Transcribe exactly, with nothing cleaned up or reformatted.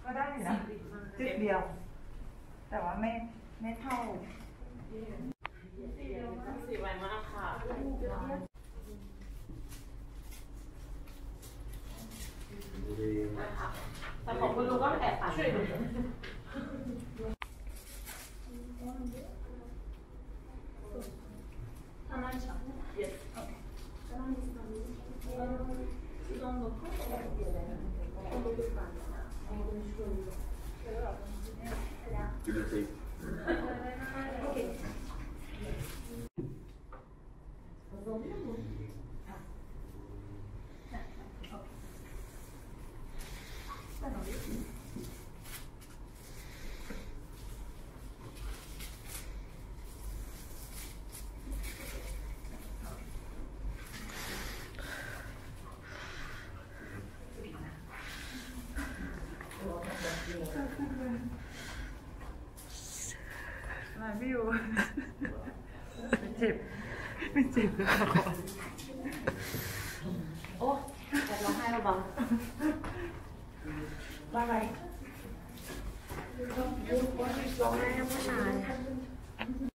ก็ได้นะจุดเดียวแต่ว่าไม่ไม่เท่าสีไวมากค่ะแต่ของคุณลุงก็แอบตัดช่วยดูอะไรไม่อยู่ไม่เจ็บไม่เจ็บโอ้แต่ร้องไห้เราบังว่าอะไรร้องไห้ไม่นาน